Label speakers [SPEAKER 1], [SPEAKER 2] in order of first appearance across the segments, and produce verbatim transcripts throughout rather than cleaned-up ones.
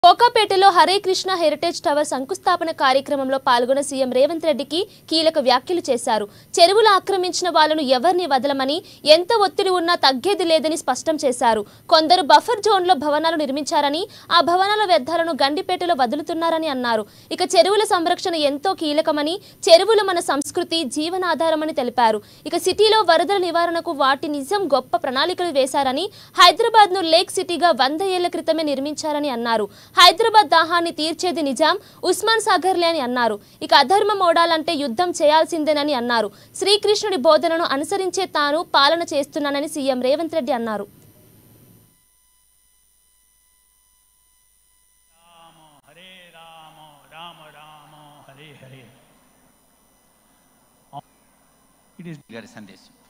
[SPEAKER 1] కోకాపేటలో Hare Krishna heritage tower శంకుస్థాపన కార్యక్రమంలో పాల్గొన్న సీఎం రేవంత్ రెడ్డికి కీలక వ్యాఖ్యలు చేశారు. చెరువులు ఆక్రమించిన వాళ్లను ఎవరిని వదలమని, ఎంత ఒత్తిడి ఉన్నా తగ్గేది లేదని స్పష్టం చేశారు. కొందరు బఫర్ జోన్లో భవనాలు నిర్మించారని, ఆ భవనాల వ్యర్థాలను గండిపేటలో వదులుతున్నారని అన్నారు. ఇక చెరువుల సంరక్షణ ఎంతో కీలకమని, చెరువులు మన సంస్కృతి, జీవనాధారమని తెలిపారు. ఇక సిటీలో వరదల నివారణకు వాటి నిజం గొప్ప ప్రణాళికలు వేశారని, హైదరాబాద్ ను లేక్ సిటీగా వంద ఏళ్ల క్రితమే నిర్మించారని అన్నారు. హైదరాబాద్ దాహాన్ని తీర్చేది నిజాం, ఉస్మాన్ సాగర్లే అని అన్నారు. ఇక అధర్మం ఓడాలంటే యుద్ధం చేయాల్సిందేనని అన్నారు. శ్రీకృష్ణుడి బోధనను అనుసరించే తాను పాలన చేస్తున్నానని సీఎం రేవంత్ రెడ్డి అన్నారు.
[SPEAKER 2] సందేశం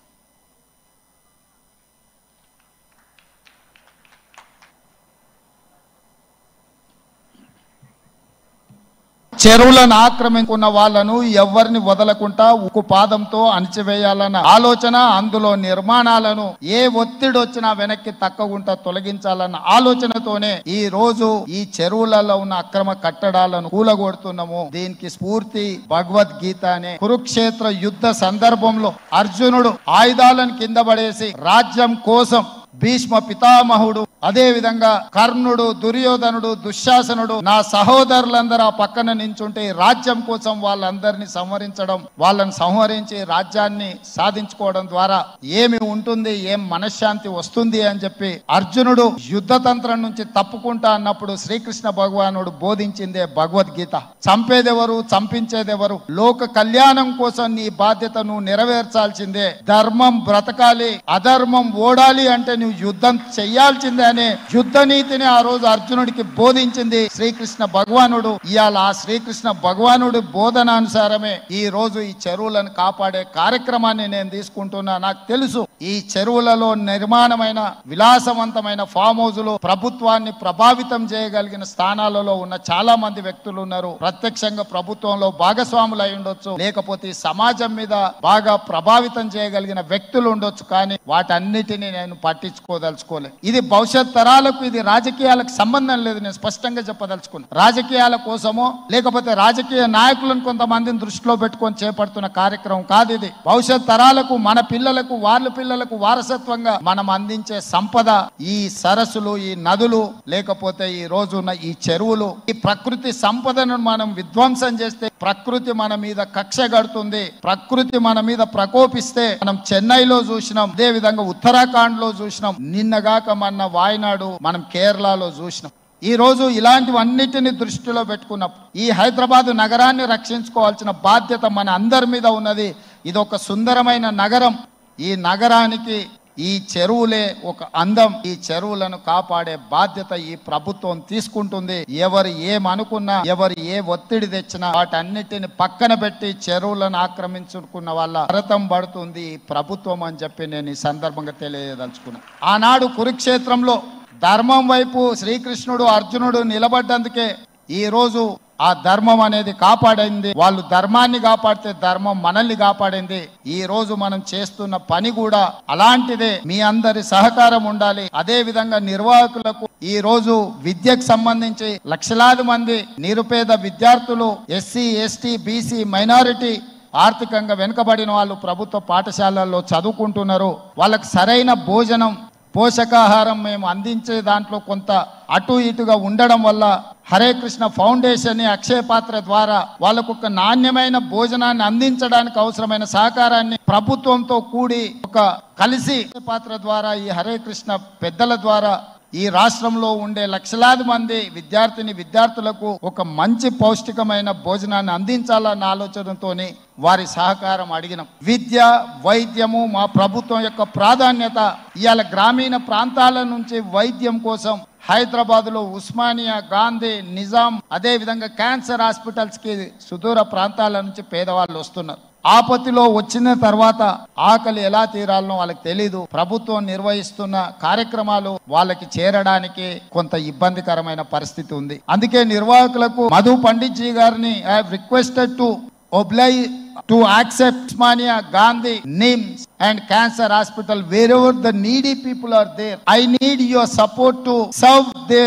[SPEAKER 2] చెరువులను ఆక్రమించుకున్న వాళ్లను ఎవరిని వదలకుండా ఉక్కు పాదంతో అణిచివేయాలన్న ఆలోచన, అందులో నిర్మాణాలను ఏ ఒత్తిడి వచ్చినా వెనక్కి తక్కకుండా తొలగించాలన్న ఆలోచనతోనే ఈ రోజు ఈ చెరువులలో ఉన్న అక్రమ కట్టడాలను కూలగొడుతున్నాము. దీనికి స్ఫూర్తి భగవద్గీత అనే కురుక్షేత్ర యుద్ధ సందర్భంలో అర్జునుడు ఆయుధాలను కింద పడేసి రాజ్యం కోసం భీష్మ పితామహుడు, అదే విధంగా కర్ణుడు, దుర్యోధనుడు, దుశ్శాసనుడు, నా సహోదరులందరూ ఆ పక్కన నించుంటే రాజ్యం కోసం వాళ్ళందరినీ సంహరించడం, వాళ్ళని సంహరించి రాజ్యాన్ని సాధించుకోవడం ద్వారా ఏమి ఉంటుంది, ఏం మనశ్శాంతి వస్తుంది అని చెప్పి అర్జునుడు యుద్ధతంత్రం నుంచి తప్పుకుంటా అన్నప్పుడు శ్రీకృష్ణ భగవానుడు బోధించిందే భగవద్గీత. చంపేదెవరు, చంపించేదెవరు, లోక కళ్యాణం కోసం నీ బాధ్యత నువ్వు నెరవేర్చాల్సిందే. ధర్మం బ్రతకాలి, అధర్మం ఓడాలి అంటే నువ్వు యుద్ధం చెయ్యాల్సిందే అనే యుద్ధ నీతిని ఆ రోజు అర్జునుడికి బోధించింది శ్రీకృష్ణ భగవానుడు. ఇవాళ ఆ శ్రీకృష్ణ భగవానుడి బోధనానుసారమే ఈ రోజు ఈ చెరువులను కాపాడే కార్యక్రమాన్ని నేను తీసుకుంటున్నా. నాకు తెలుసు ఈ చెరువులలో నిర్మాణమైన విలాసవంతమైన ఫామ్ హౌజులు ప్రభుత్వాన్ని ప్రభావితం చేయగలిగిన స్థానాలలో ఉన్న చాలా మంది వ్యక్తులు ఉన్నారు. ప్రత్యక్షంగా ప్రభుత్వంలో భాగస్వాములు అయి ఉండొచ్చు, లేకపోతే ఈ సమాజం మీద బాగా ప్రభావితం చేయగలిగిన వ్యక్తులు ఉండొచ్చు. కానీ వాటన్నిటిని నేను పట్టించుకోదలుచుకోలేదు. ఇది భవిష్యత్ తరాలకు, ఇది రాజకీయాలకు సంబంధం లేదు. నేను స్పష్టంగా చెప్పదలుచుకున్నా. రాజకీయాల కోసమో లేకపోతే రాజకీయ నాయకులను కొంతమందిని దృష్టిలో పెట్టుకొని చేపడుతున్న కార్యక్రమం కాదు ఇది. భవిష్యత్ తరాలకు, మన పిల్లలకు, వాళ్ళ పిల్లలకు వారసత్వంగా మనం అందించే సంపద ఈ సరస్సులు, ఈ నదులు, లేకపోతే ఈ రోజున్న ఈ చెరువులు. ఈ ప్రకృతి సంపదను మనం విధ్వంసం చేస్తే ప్రకృతి మన మీద కక్ష గడుతుంది. ప్రకృతి మన మీద ప్రకోపిస్తే మనం చెన్నైలో చూసినాం, అదే విధంగా ఉత్తరాఖండ్ లో చూసినాం, నిన్నగాక మన వాయనాడు, మనం కేరళలో చూసినాం. ఈ రోజు ఇలాంటివన్నిటిని దృష్టిలో పెట్టుకున్నప్పుడు ఈ హైదరాబాద్ నగరాన్ని రక్షించుకోవాల్సిన బాధ్యత మన అందరి మీద ఉన్నది. ఇది ఒక సుందరమైన నగరం. ఈ నగరానికి ఈ చెరువులే ఒక అందం. ఈ చెరువులను కాపాడే బాధ్యత ఈ ప్రభుత్వం తీసుకుంటుంది. ఎవరు ఏమనుకున్నా, ఎవరు ఏ ఒత్తిడి తెచ్చినా వాటన్నిటిని పక్కన పెట్టి చెరువులను ఆక్రమించుకున్న వాళ్ళ భరతం పడుతుంది ఈ ప్రభుత్వం అని చెప్పి నేను ఈ సందర్భంగా తెలియదలుచుకున్నా. ఆనాడు కురుక్షేత్రంలో ధర్మం వైపు శ్రీకృష్ణుడు, అర్జునుడు నిలబడ్డందుకే ఈ రోజు ఆ ధర్మం అనేది కాపాడింది. వాళ్ళు ధర్మాన్ని కాపాడితే ధర్మం మనల్ని కాపాడింది. ఈ రోజు మనం చేస్తున్న పని కూడా అలాంటిదే. మీ అందరి సహకారం ఉండాలి. అదే విధంగా నిర్వాహకులకు ఈ రోజు విద్యకు సంబంధించి లక్షలాది మంది నిరుపేద విద్యార్థులు, ఎస్సీ, ఎస్టీ, బీసీ, మైనారిటీ, ఆర్థికంగా వెనుకబడిన వాళ్ళు ప్రభుత్వ పాఠశాలల్లో చదువుకుంటున్నారు. వాళ్ళకి సరైన భోజనం, పోషకాహారం మేము అందించే దాంట్లో కొంత అటు ఇటుగా ఉండడం వల్ల హరే కృష్ణ ఫౌండేషన్, అక్షయ పాత్ర ద్వారా వాళ్ళకు ఒక నాణ్యమైన భోజనాన్ని అందించడానికి అవసరమైన సహకారాన్ని ప్రభుత్వంతో కూడి ఒక కలిసి పాత్ర ద్వారా ఈ హరే కృష్ణ పెద్దల ద్వారా ఈ రాష్ట్రంలో ఉండే లక్షలాది మంది విద్యార్థిని విద్యార్థులకు ఒక మంచి పౌష్టికమైన భోజనాన్ని అందించాలన్న ఆలోచనతోని వారి సహకారం అడిగినాం. విద్య, వైద్యము మా ప్రభుత్వం యొక్క ప్రాధాన్యత. ఇవాళ గ్రామీణ ప్రాంతాల నుంచి వైద్యం కోసం హైదరాబాద్ లో ఉస్మానియా, గాంధీ, నిజాం, అదే విధంగా క్యాన్సర్ హాస్పిటల్స్ కి సుదూర ప్రాంతాల నుంచి పేదవాళ్ళు వస్తున్నారు. ఆపత్తిలో వచ్చిన తర్వాత ఆకలి ఎలా తీరాలనో వాళ్ళకి తెలీదు. ప్రభుత్వం నిర్వహిస్తున్న కార్యక్రమాలు వాళ్ళకి చేరడానికి కొంత ఇబ్బందికరమైన పరిస్థితి ఉంది. అందుకే నిర్వాహకులకు మధు పండిత్ జీ గారిని I have requested to oblige to accept Usmania, Gandhi, N I M S and Cancer Hospital wherever the needy people are there. I need your support to serve their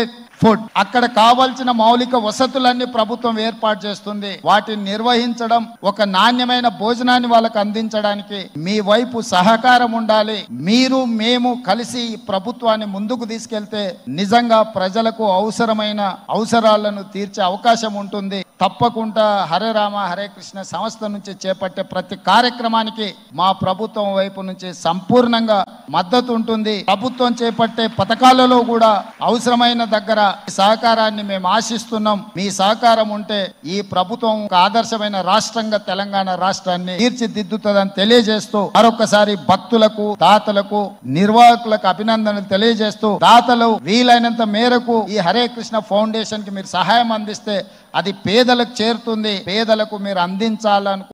[SPEAKER 2] food. అక్కడ కావాల్సిన మౌలిక వసతులన్నీ ప్రభుత్వం ఏర్పాటు చేస్తుంది. వాటిని నిర్వహించడం, ఒక నాణ్యమైన భోజనాన్ని వాళ్ళకు అందించడానికి మీ వైపు సహకారం ఉండాలి. మీరు మేము కలిసి ఈ ప్రభుత్వాన్ని ముందుకు తీసుకెళ్తే నిజంగా ప్రజలకు అవసరమైన అవసరాలను తీర్చే అవకాశం ఉంటుంది. తప్పకుండా హరే రామ హరే కృష్ణ సంస్థ నుంచి చేపట్టే ప్రతి కార్యక్రమానికి మా ప్రభుత్వం వైపు నుంచి సంపూర్ణంగా మద్దతు ఉంటుంది. ప్రభుత్వం చేపట్టే పథకాలలో కూడా అవసరమైన దగ్గర సహకారాన్ని మేము ఆశిస్తున్నాం. మీ సహకారం ఉంటే ఈ ప్రభుత్వం ఒక ఆదర్శమైన రాష్ట్రంగా తెలంగాణ రాష్ట్రాన్ని తీర్చిదిద్దుతుందని తెలియజేస్తూ మరొకసారి భక్తులకు, దాతలకు, నిర్వాహకులకు అభినందనలు తెలియజేస్తూ, దాతలు వీలైనంత మేరకు ఈ హరే కృష్ణ ఫౌండేషన్ కి మీరు సహాయం అందిస్తే అది పేదలకు చేరుతుంది. పేదలకు మీరు అందించాలను